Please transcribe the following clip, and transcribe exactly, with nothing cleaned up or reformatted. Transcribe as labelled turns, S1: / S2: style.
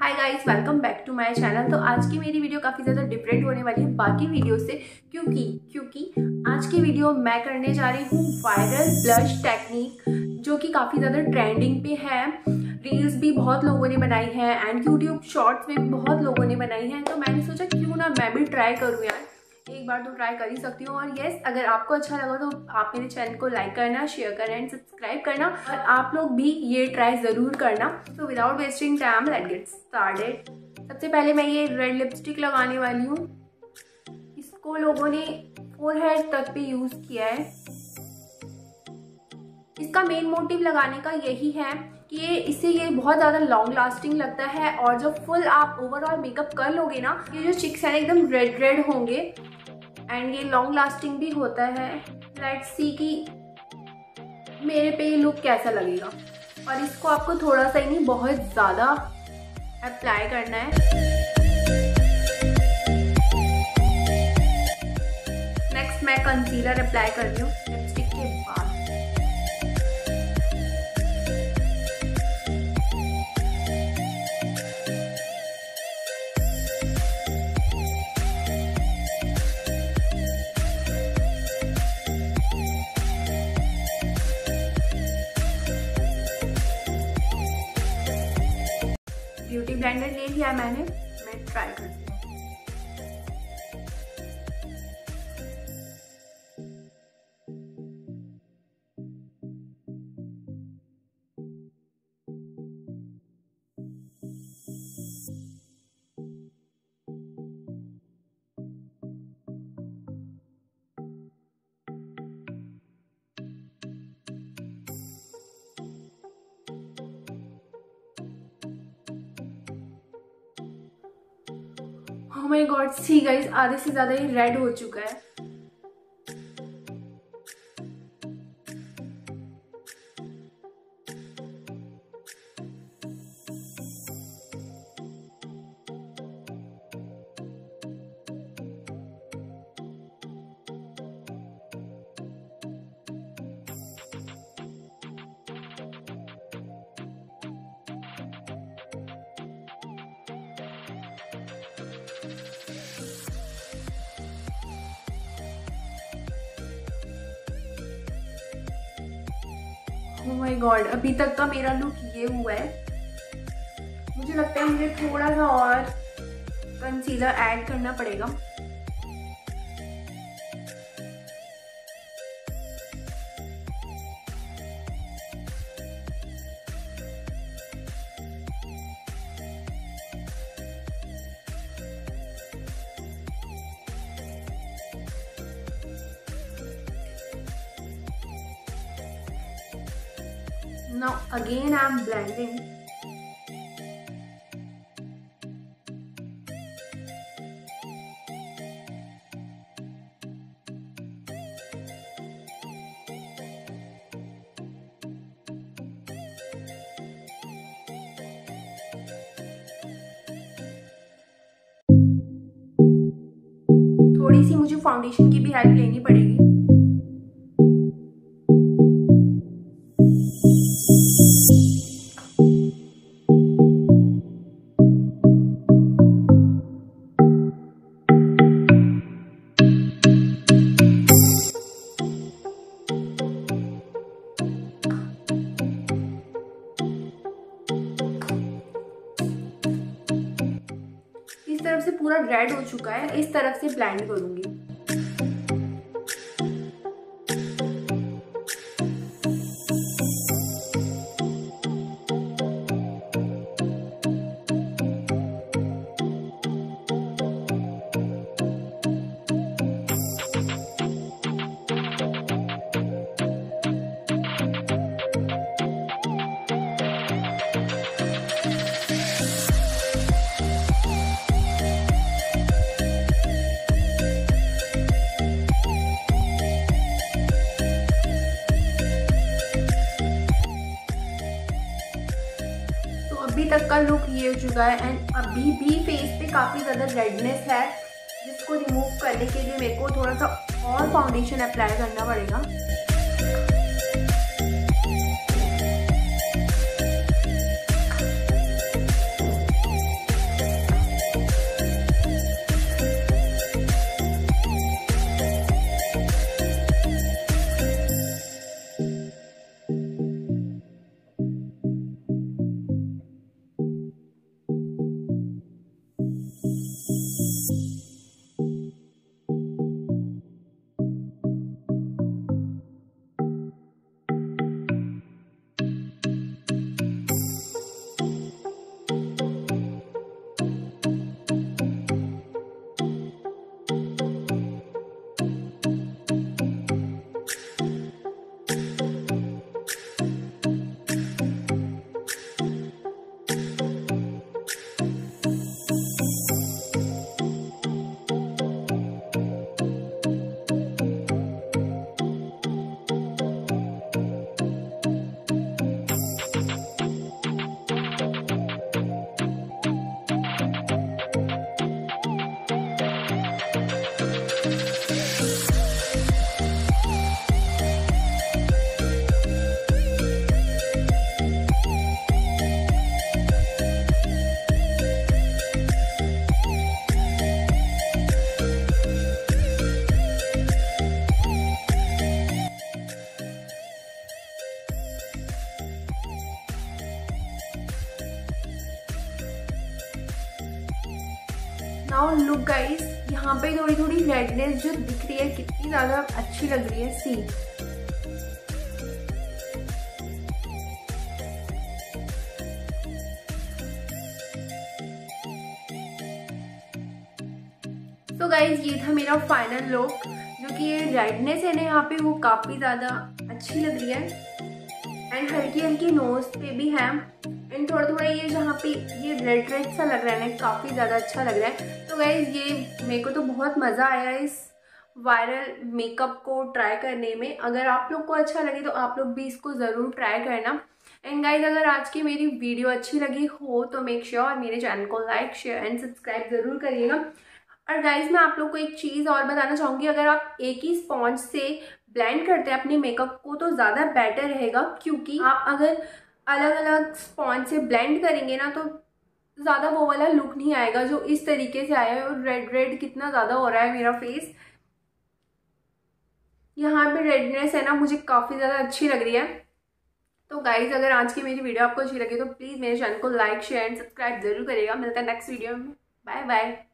S1: Hi guys, welcome back to my channel. तो आज की मेरी वीडियो काफ़ी ज़्यादा डिफरेंट होने वाली है बाकी वीडियो से, क्योंकि क्योंकि आज की वीडियो मैं करने जा रही हूँ वायरल ब्लश टेक्निक, जो कि काफ़ी ज़्यादा ट्रेंडिंग पे है। रील्स भी बहुत लोगों ने बनाई है एंड यूट्यूब शॉर्ट्स में भी बहुत लोगों ने बनाई है। तो मैंने सोचा क्यों ना मैं भी ट्राई करूँ यार, एक बार तो ट्राई कर ही सकती हूँ। और यस, अगर आपको अच्छा लगा तो आप मेरे चैनल को लाइक करना, शेयर करना एंड सब्सक्राइब करना, और आप लोग भी ये ट्राई ज़रूर करना। तो without wasting time let's get started. सबसे पहले मैं ये रेड लिपस्टिक लगाने वाली हूँ। इसको लोगों ने फोरहेड तक पे यूज़ किया है। इसका मेन मोटिव लगाने का यही है कि ये इससे ये बहुत ज़्यादा लॉन्ग लास्टिंग लगता है, और जब फुल आप ओवरऑल मेकअप कर लोगे ना, ये जो चिक्स हैं एकदम रेड रेड होंगे एंड ये लॉन्ग लास्टिंग भी होता है। लेट्स सी कि मेरे पे ये लुक कैसा लगेगा। और इसको आपको थोड़ा सा ही नहीं, बहुत ज़्यादा अप्लाई करना है। नेक्स्ट मैं कंसीलर अप्लाई कर रही हूँ लिपस्टिक के बाद। ब्यूटी ब्लेंडर ले लिया मैंने, मैं ट्राई करती हूँ। Oh my God, see guys, आधे से ज्यादा ये रेड हो चुका है। Oh my God, अभी तक का मेरा लुक ये हुआ है। मुझे लगता है मुझे थोड़ा सा और कंसीलर ऐड करना पड़ेगा। Now again I'm blending. थोड़ी सी मुझे फाउंडेशन की भी हेल्प लेनी पड़ेगी। इस तरफ से पूरा रेड हो चुका है, इस तरफ से ब्लेंड करूंगी। अभी तक का लुक ये हो चुका है एंड अभी भी फेस पे काफ़ी ज़्यादा रेडनेस है, जिसको रिमूव करने के लिए मेरे को थोड़ा सा और फाउंडेशन अप्लाई करना पड़ेगा। नाउ लुक गाइस, यहाँ पे थोड़ी थोड़ी रेडनेस जो दिख रही है कितनी ज़्यादा अच्छी लग रही है। सी तो गाइज ये था मेरा फाइनल लुक। जो कि ये रेडनेस है ना यहाँ पे वो काफ़ी ज़्यादा अच्छी लग रही है एंड हल्की हल्की नोज पे भी है एंड थोड़ा थोड़ा ये जहाँ पे ये रेड रेड सा लग रहा है ना, काफ़ी ज़्यादा अच्छा लग रहा है। तो गाइज ये मेरे को तो बहुत मज़ा आया इस वायरल मेकअप को ट्राई करने में। अगर आप लोग को अच्छा लगे तो आप लोग भी इसको ज़रूर ट्राई करना। एंड गाइज अगर आज की मेरी वीडियो अच्छी लगी हो तो मेक श्योर मेरे चैनल को लाइक शेयर एंड सब्सक्राइब ज़रूर करिएगा। और गाइज मैं आप लोग को एक चीज़ और बताना चाहूँगी, अगर आप एक ही स्पॉन्ज से ब्लेंड करते हैं अपने मेकअप को तो ज़्यादा बेटर रहेगा, क्योंकि आप अगर अलग अलग स्पॉन्ज से ब्लेंड करेंगे ना तो ज़्यादा वो वाला लुक नहीं आएगा जो इस तरीके से आया है। और रेड रेड कितना ज़्यादा हो रहा है मेरा फेस, यहाँ पे रेडनेस है ना मुझे काफ़ी ज़्यादा अच्छी लग रही है। तो गाइज अगर आज की मेरी वीडियो आपको अच्छी लगे तो प्लीज़ मेरे चैनल को लाइक शेयर एंड सब्सक्राइब जरूर करिएगा। मिलता है नेक्स्ट वीडियो में। Bye bye.